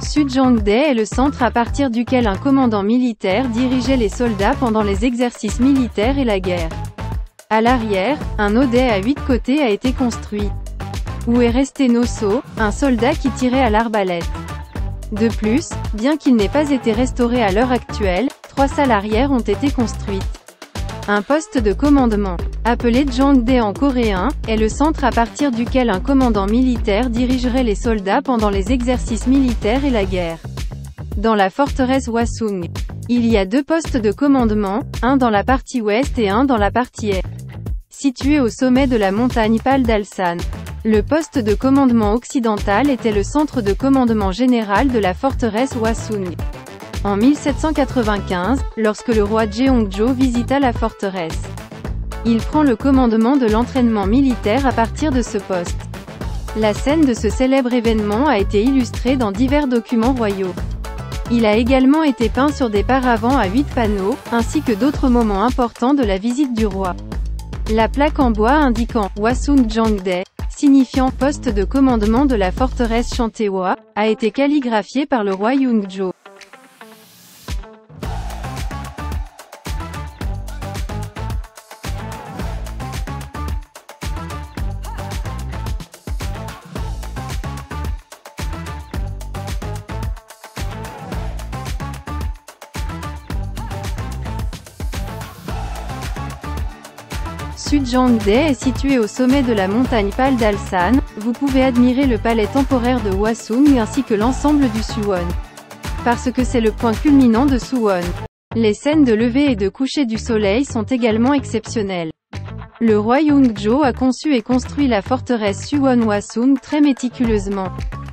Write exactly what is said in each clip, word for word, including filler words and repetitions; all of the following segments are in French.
Suzhangdae est le centre à partir duquel un commandant militaire dirigeait les soldats pendant les exercices militaires et la guerre. À l'arrière, un audet à huit côtés a été construit. Où est resté Nosso, un soldat qui tirait à l'arbalète. De plus, bien qu'il n'ait pas été restauré à l'heure actuelle, trois salles arrière ont été construites. Un poste de commandement, appelé Jangdae en coréen, est le centre à partir duquel un commandant militaire dirigerait les soldats pendant les exercices militaires et la guerre. Dans la forteresse Hwasung, il y a deux postes de commandement, un dans la partie ouest et un dans la partie est. Situé au sommet de la montagne Pal-Dalsan. Le poste de commandement occidental était le centre de commandement général de la forteresse Hwasung. En mille sept cent quatre-vingt-quinze, lorsque le roi Jeongjo visita la forteresse, il prend le commandement de l'entraînement militaire à partir de ce poste. La scène de ce célèbre événement a été illustrée dans divers documents royaux. Il a également été peint sur des paravents à huit panneaux, ainsi que d'autres moments importants de la visite du roi. La plaque en bois indiquant « Hwasung Jangdae », signifiant « poste de commandement de la forteresse Chantewa », a été calligraphiée par le roi Yeongjo. Suzhangdae est situé au sommet de la montagne Pal-Dalsan. Vous pouvez admirer le palais temporaire de Hwasung ainsi que l'ensemble du Suwon. Parce que c'est le point culminant de Suwon. Les scènes de lever et de coucher du soleil sont également exceptionnelles. Le roi Yeongjo a conçu et construit la forteresse Suwon Hwasung très méticuleusement,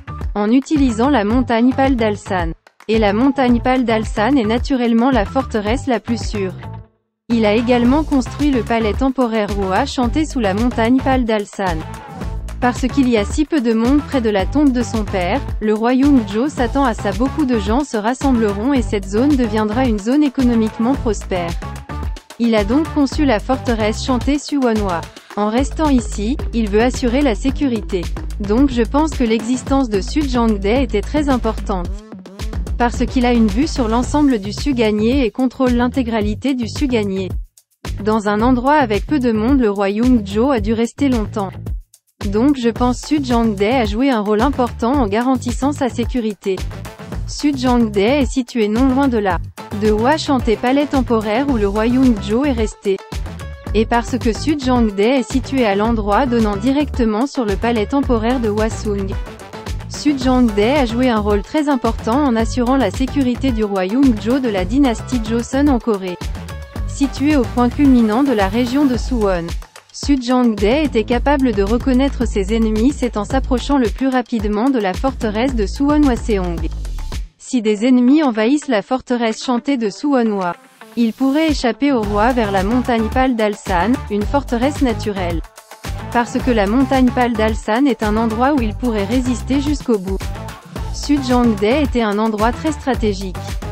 en utilisant la montagne Pal-Dalsan. Et la montagne Pal-Dalsan est naturellement la forteresse la plus sûre. Il a également construit le palais temporaire Hwa Chanté sous la montagne Pal-Dalsan. Parce qu'il y a si peu de monde près de la tombe de son père, le roi Yeongjo s'attend à ça beaucoup de gens se rassembleront et cette zone deviendra une zone économiquement prospère. Il a donc conçu la forteresse Chanté Suwonhwa. En restant ici, il veut assurer la sécurité. Donc je pense que l'existence de Suzhangdae était très importante. Parce qu'il a une vue sur l'ensemble du Suganye et contrôle l'intégralité du Suganye. Dans un endroit avec peu de monde, le roi Yeongjo a dû rester longtemps. Donc je pense Suzhangdae a joué un rôle important en garantissant sa sécurité. Suzhangdae est situé non loin de là, de Hwa Chanté palais temporaire où le roi Yeongjo est resté. Et parce que Suzhangdae est situé à l'endroit donnant directement sur le palais temporaire de Hwasung. Suzhangdae a joué un rôle très important en assurant la sécurité du roi Yeongjo de la dynastie Joseon en Corée. Situé au point culminant de la région de Suwon, Suzhangdae était capable de reconnaître ses ennemis, c'est en s'approchant le plus rapidement de la forteresse de Suwon Hwaseong. Si des ennemis envahissent la forteresse chantée de Suwonhwa, ils pourraient échapper au roi vers la montagne Pal-Dalsan, une forteresse naturelle. Parce que la montagne Pal-Dalsan est un endroit où il pourrait résister jusqu'au bout. Suzhangdae était un endroit très stratégique.